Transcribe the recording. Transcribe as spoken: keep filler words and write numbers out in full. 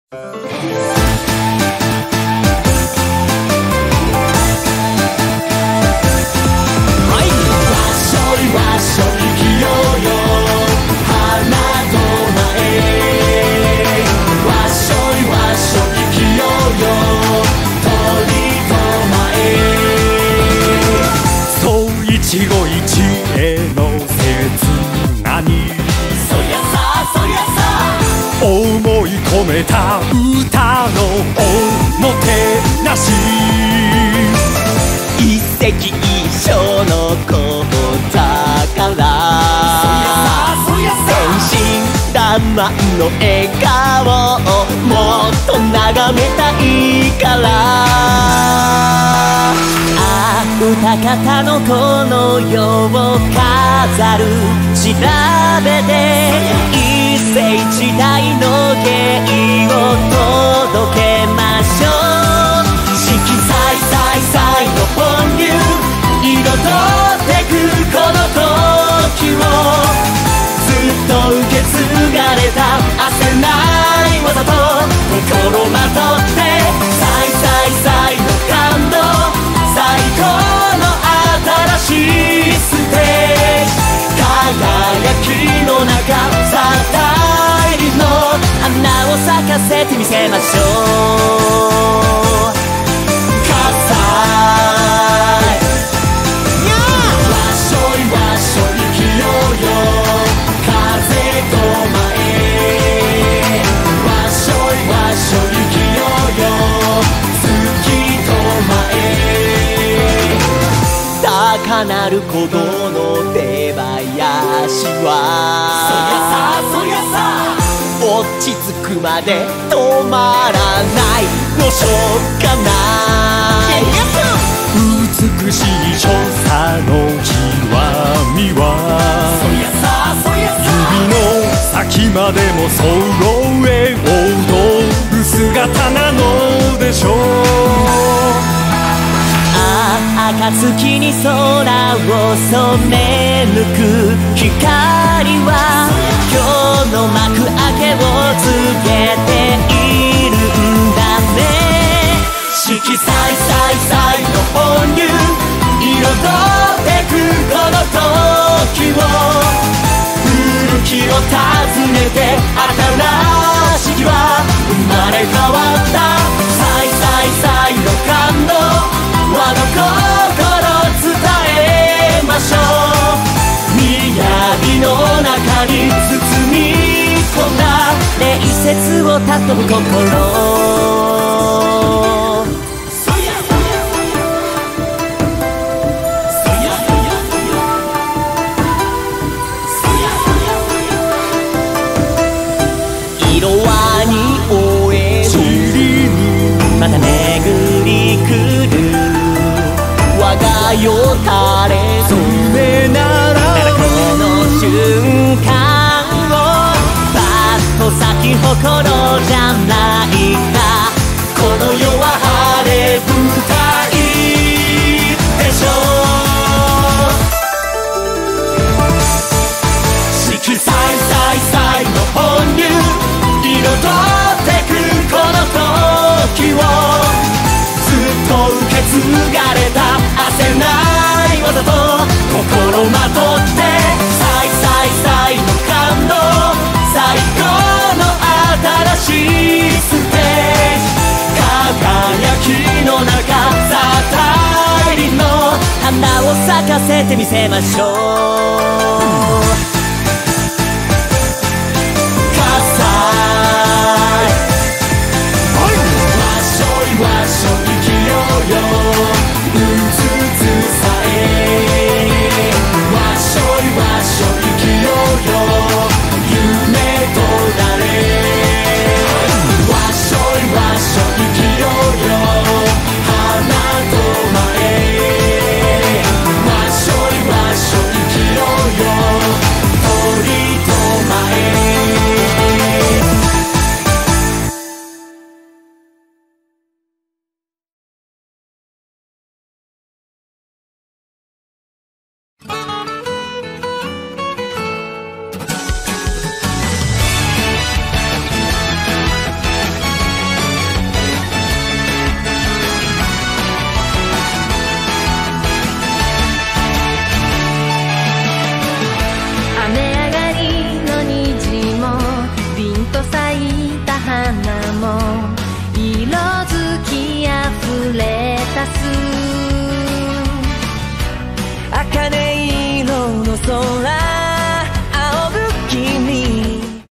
込めた歌のおもてなし、 一石一鳥の小宝、天真爛漫の笑顔をもっと眺めたいから、ああ歌方のこの世を飾る調べで一世一代の芸を届けましょう。色彩彩彩の本流彩ってくこの時を、ずっと受け継がれた焦ない技と心まとって彩彩彩の感動、最高の新しいステージ、輝きの中さあ花を咲かせてみせましょう。喝采わっしょいわっしょい生きようよ、風と前わっしょいわっしょい生きようよ、月と前高鳴る鼓動の出囃子は、そやさそやさ落ち着くまで止まらないのしょうがない。 美しい所作の極みは、 そやさそやさ指の先までも揃え踊る姿なのでしょう。 ああ暁に空を染め抜く光は、今日の幕開けを告げているんだね。色彩彩彩の本流彩ってくこの時を、古きを訪ねて新しきは生まれ変わった、彩彩彩の感動和の心伝えましょう。雅の中に包み込んだ礼節を尊ぶ心、色輪に終えるまた巡り来る我が世垂れ夢ならこの瞬間をパッと咲き誇ろうじゃないか、この世は晴れ舞台でしょう。色彩彩彩の本流彩ってくこの時を、ずっと受け継がれた焦ない技と心まとって彩彩彩の感動、最高の新しいステージ、輝きの中さあ大輪の花を咲かせてみせましょう。喝采わっしょい生きようよ、うつつさえわっしょいわっしょい生きようよ、夢となれわっしょいわっしょい生きようよ、花と前わっしょいわっしょい生きようよ、 す